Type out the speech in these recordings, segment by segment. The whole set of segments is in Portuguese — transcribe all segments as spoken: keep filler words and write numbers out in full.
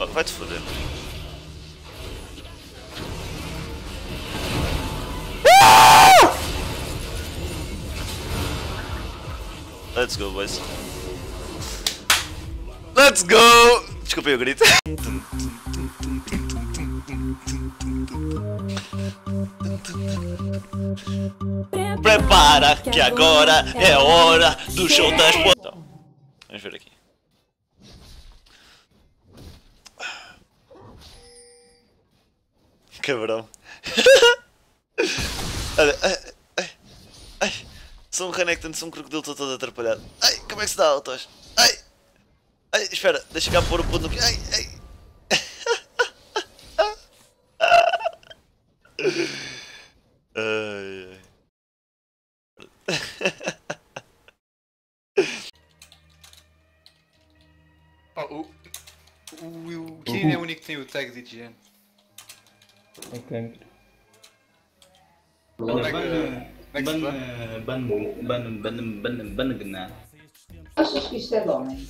vai-te foder. Let's go, boys. Let's go! Desculpem o grito. Prepara que agora é a hora do show das po... Então, vamos ver aqui. Cabrão. Olha, ai, ai, ai. Sou um Renekton, sou um crocodilo, estou todo atrapalhado. Ai, como é que se dá, Autos? Ai, ai, espera, deixa cá pôr o ponto no... Ai, ai. Ai, ai. Oh, o o, o Kirin é o único que tem o tag de higiene. Ok. Ban, ban, ban, ban, ban, ban, Achas que isto é de homem?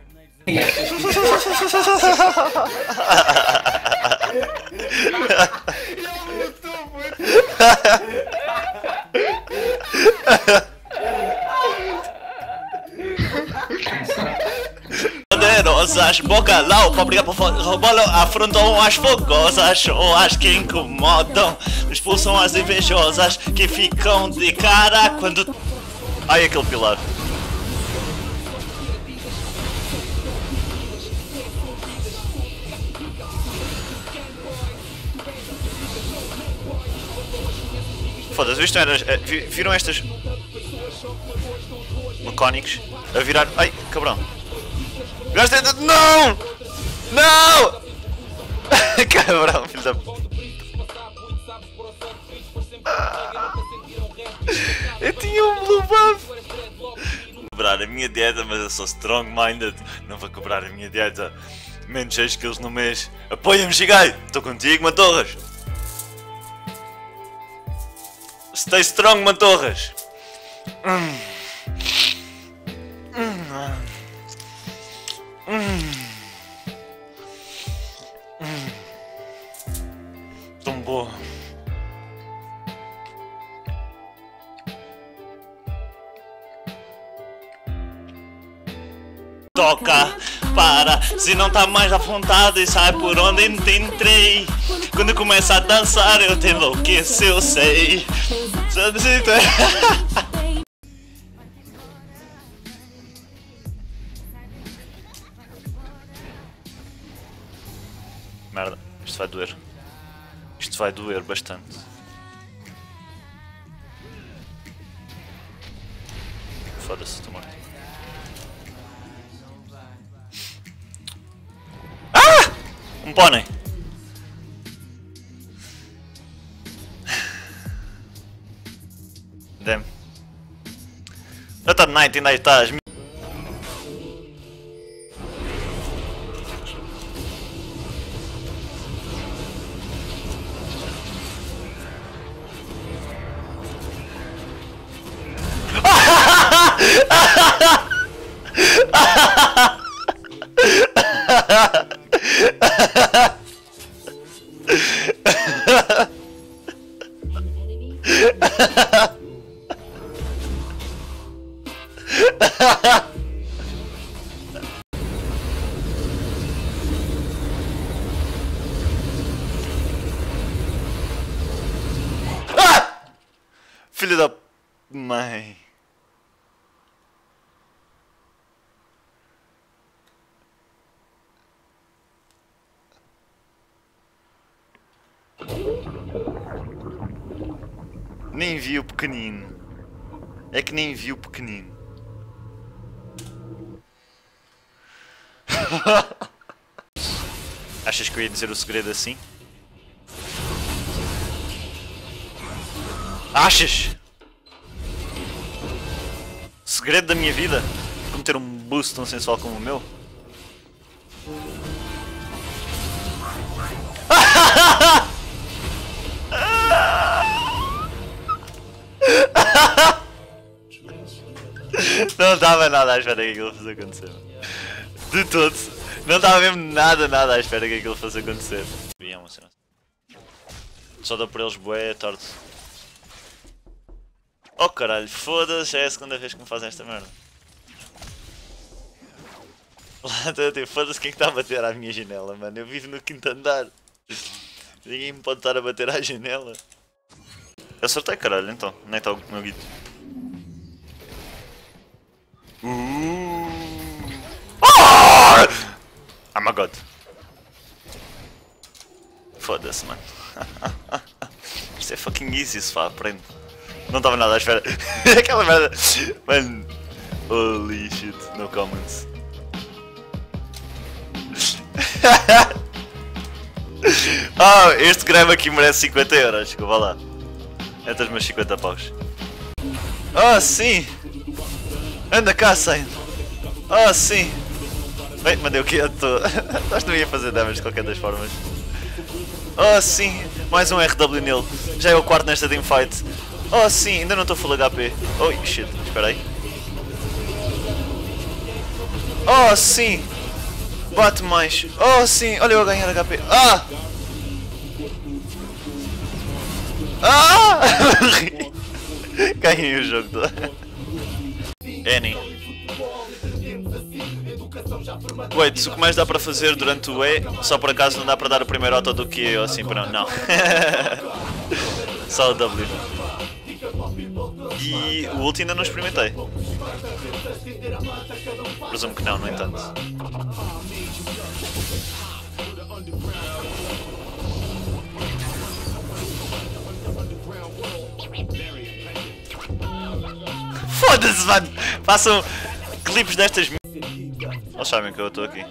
Poderosas, bocalão, para brigar por bola, afrontam as fogosas ou as que incomodam, expulsam as invejosas que ficam de cara quando... Ai, aquele pilar. Foda-se, isto era, viram estas mecânicos a virar... Ai, cabrão. Viraste dentro... Não! Não! Cabrão, filho da... Eu tinha um blue buff! Vou cobrar a minha dieta, mas eu sou strong-minded. Não vou cobrar a minha dieta. Menos seis quilos no mês. Apoia-me, Shigai! Estou contigo, Mantorras! Stay strong, Mantorras! Hum. Hum. Hum. Hum. Tão boa. Toca, para, se não tá mais à vontade e sai por onde entrei. Quando começa a dançar eu te enlouqueço, eu sei. Merda, isto vai doer. Isto vai doer bastante. Foda-se, estou morto. Ah! Um pônei! Damn. Já está de night, ainda aí estás. Filho da mãe. Nem vi o pequenino. É que nem vi o pequenino. Achas que eu ia dizer o segredo assim? Achas? O segredo da minha vida? Como ter um boost tão sensual como o meu? Não estava nada à espera que aquilo fosse acontecer. De todo. Não estava mesmo nada, nada à espera que aquilo fosse acontecer. Só dou por eles bué, torto. Oh caralho, foda-se, já é a segunda vez que me fazem esta merda. Lá estou a ter, foda-se quem é que está a bater à minha janela, mano. Eu vivo no quinto andar. Ninguém me pode estar a bater à janela. Eu acertei, caralho, então. Nem está o meu guito. Uh. Oh! Oh my god. Foda-se, mano. Isto é fucking easy, se faz, aprende. Não estava nada à espera. Aquela merda. Mano. Holy shit, no comments. Oh, este grama aqui merece cinquenta euros, desculpa lá. Entre os meus cinquenta paus. Oh, sim! Anda cá, Sain! Oh, sim! Bem, mandei o quê? Eu tô... Acho que não ia fazer damage de qualquer das formas. Oh, sim! Mais um R W nele. Já é o quarto nesta teamfight. Oh, sim! Ainda não estou full H P. Oh, shit! Espera aí. Oh, sim! Bate mais! Oh, sim! Olha eu a ganhar H P. Ah! Ah! Ganhei o jogo todo. Annie. Wait, se o que mais dá para fazer durante o E, só por acaso não dá para dar o primeiro auto do que eu assim para não. Não. Só o W. E o ult ainda não experimentei. Presumo que não, no entanto. Foda-se, mano! Façam clipes destas. Eles sabem que eu estou aqui.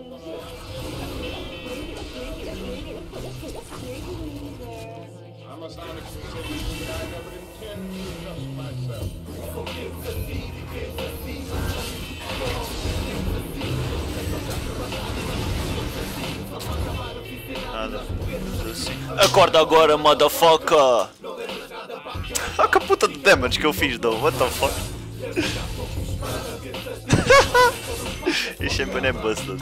Nada. Acorda agora, motherfucker! Ah, que puta de damage que eu fiz, though. What the fuck? Este shampoo é busted.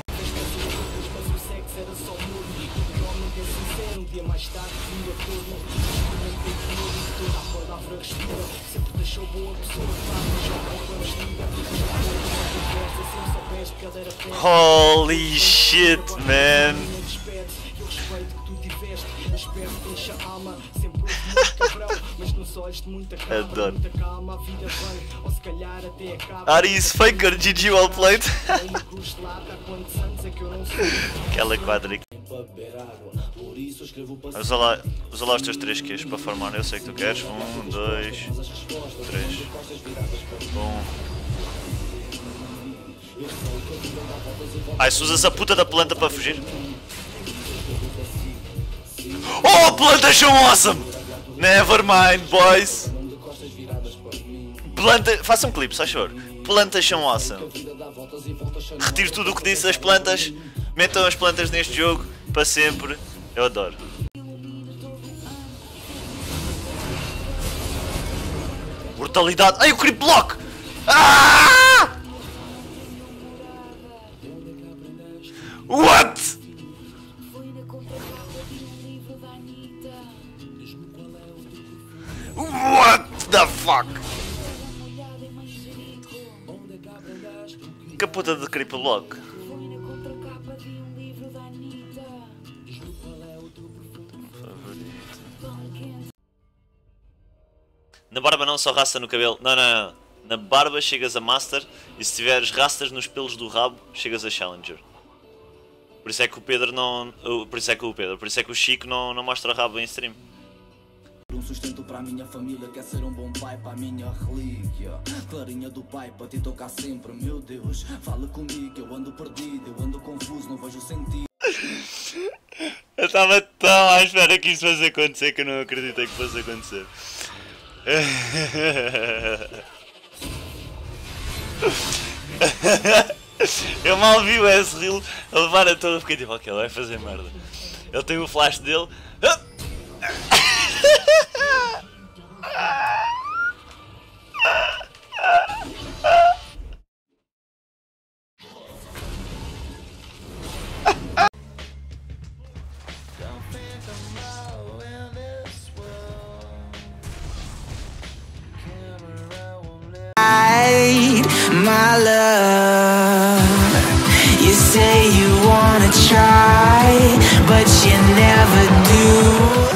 Holy shit, man! Adoro. Aris Faker, G G well played. Aquela quadra. Usa lá, usa lá os teus três Qs para farmar, eu sei que tu queres. Um, dois, três. Um. Ai, se usas a puta da planta para fugir. Oh, plantas são awesome! Never mind, boys! Planta... Façam um clipe, se achor. Plantas são awesome. Retiro tudo o que disse das plantas. Metam as plantas neste jogo para sempre. Eu adoro. Brutalidade. Ai, o creep block! Ah! What? What the fuck? Que puta de creep block? Na barba não, só raça no cabelo. Não, não, não. Na barba chegas a Master e se tiveres rastas nos pelos do rabo, chegas a Challenger. Por isso é que o Pedro não... Por isso é que o Pedro... Por isso é que o Chico não, não mostra rabo em stream. Um sustento para a minha família, quer ser um bom pai para a minha relíquia. Clarinha do pai para te tocar sempre, meu Deus. Fala comigo, eu ando perdido, eu ando confuso, não vejo sentido. Eu estava tão à espera que isto fosse acontecer que eu não acreditei que fosse acontecer. Eu mal vi o S-Reel a levar a toda, fiquei tipo, ok, ele vai fazer merda. Ele tem o flash dele. you never do.